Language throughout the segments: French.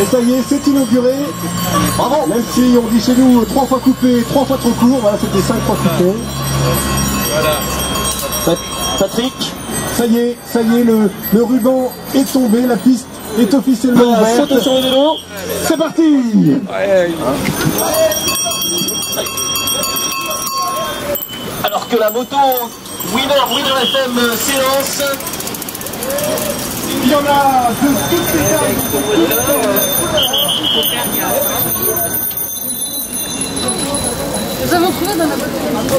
Et ça y est, c'est inauguré. Bravo. Même si on dit chez nous 3 fois coupé, 3 fois trop court, voilà, c'était 5 fois coupé. Voilà. Patrick, ça y est, le ruban est tombé, la piste est officiellement ouverte. Saute sur le vélo. C'est parti. Alors que la moto Winner FM s'élance. Il y en a de toutes les tailles. Nous avons trouvé dans la boîte.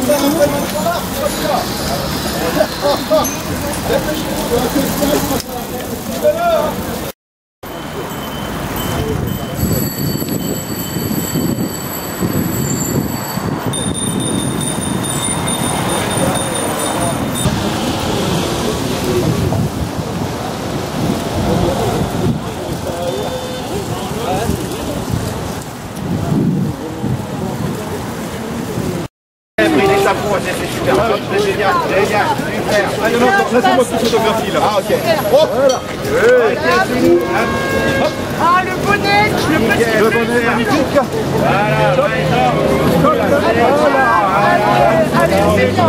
C'est super, c'est génial, super. Ah non, ça c'est moi qui photographie là. Ah ok. Oh, voilà. Ah le bonnet, le bonnet magnifique. Voilà. Allez, c'est bien.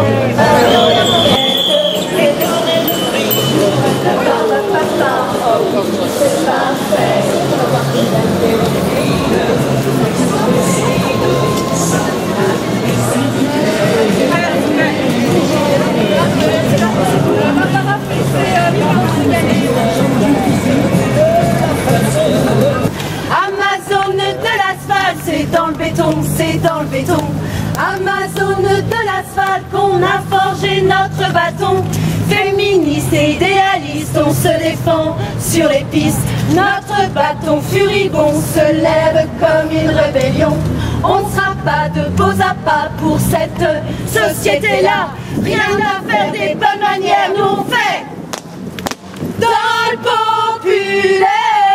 Amazone de l'asphalte, c'est dans le béton, c'est dans le béton. Amazone de l'asphalte qu'on a forgé notre bâton. Féministe et idéaliste, on se défend sur les pistes. Notre bâton furibond se lève comme une rébellion. On ne sera pas de beaux appâts pour cette société-là. Rien à faire des bonnes manières, nous on fait dans le populaire.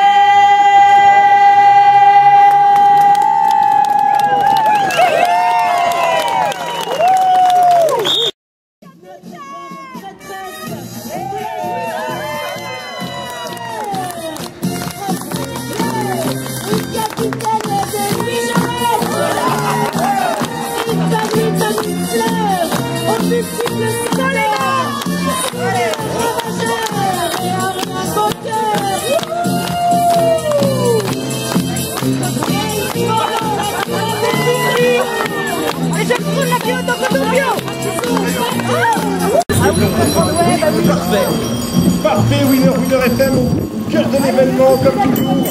Parfait, Winner FM au cœur de l'événement comme toujours.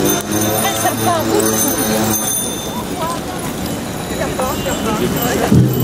D'accord.